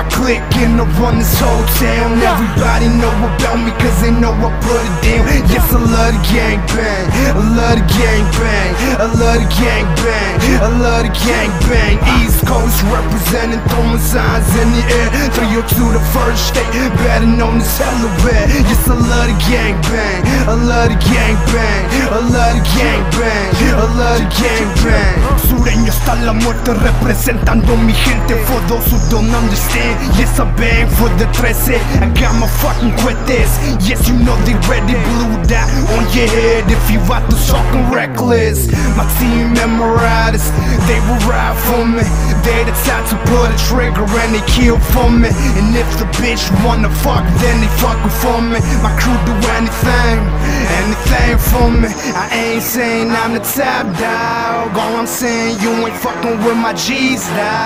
my clique and I run this whole town. Everybody know about me cause they know I put it down. Yes, I love the gang bang, I love the gang bang, I love the gang bang, I love the gang bang. East Coast representing, throwing signs in the air. 302 the first state, better known as Delaware. Yes, I love the gang bang, I love the gang bang, I love the gang bang, I love the gang bang. Sureño hasta la muerte representando mi gente. For those who don't understand, yes, I bang for the 13. I got my fucking cuetes, yes, you know they ready. Blue dot on your head if you out to fucking reckless. My team memorized, they will ride for me. They the type to pull the trigger and they kill for me. And if the bitch wanna fuck, then they fucking for me. My crew do anything, anything for me. I ain't saying I'm the top dog, all I'm saying you ain't fucking with my G's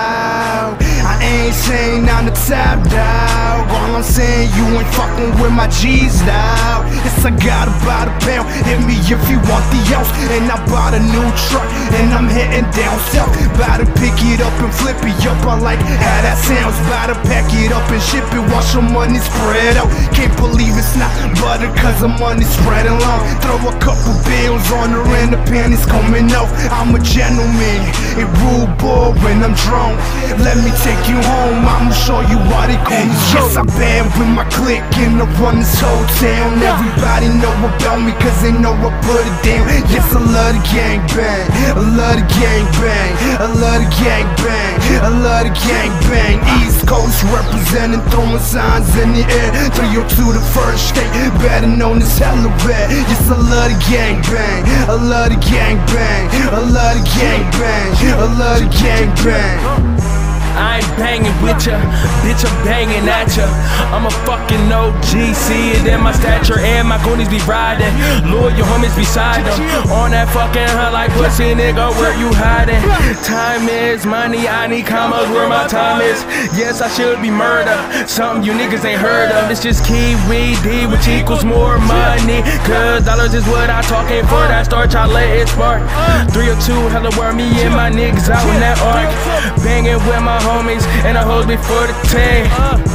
dog. I ain't saying I'm the top dog, all I'm saying you ain't fucking with my G's dog. Yes, I got about a pound, hit me if you want the ounce. And I bought a new truck and I'm heading down south. About to pick it up and flip it up, I like how that sounds. About to pack it up and ship it, watch your money spread out. Can't believe it's not butter cause the money's spreading long. Throw a couple bills on her and the panties coming off. I'm a gentleman, a rude boy when I'm drunk. Let me take you home, I'ma show you what it call me. Yes, I band with my clique and I run this whole town. Everybody know about me cause they know I put it down. Yes, I love the gang bang, I love the gang bang, I love the gang bang, I love the gang bang. East Coast representing, throwing signs in the air. 302 the first state, better known as Delaware. Yes, I love the gang bang, I love the gang bang, I love the gang bang, I love the gang bang. I ain't banging with ya, bitch, I'm banging at ya. I'm a fucking OG, see it in my stature. And my goonies be riding, loyal homies beside them. On that fucking hunt like pussy, nigga, where you hiding? Time is money, I need commas where my time is. Yes, I should be murder, something you niggas ain't heard of. It's just Kiwi D, which equals more money. Cause dollars is what I talking for, that starch, I let it spark. 302, hella where me and my niggas out in that arc. Banging with my homies and I hold before the team.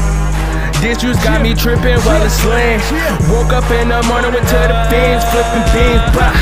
This juice got me tripping while it's sling. Woke up in the morning, went to the fiends, flipping beans, bah.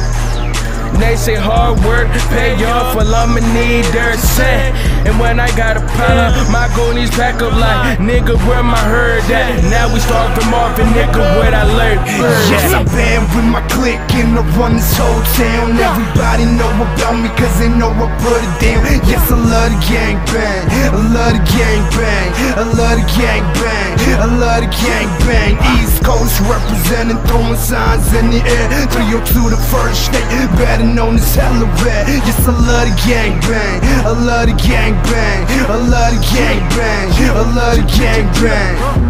They say hard work, pay off, well I'ma need their cent. And when I got a problem, my goonies pack up like, nigga, where my herd at? Now we start from off and nigga, where I learned. Yes, I band with my clique and I run this whole town. Everybody know about me cause they know I put it down. Yes, I love the gang bang, I love the gang bang, I love the gang bang, I love the gang bang. East Coast representing, throwing signs in the air. 302 the first state, better known as Delaware. Yes, I love the gang bang, I love the gang bang, I love the gang bang, I love the gang bang.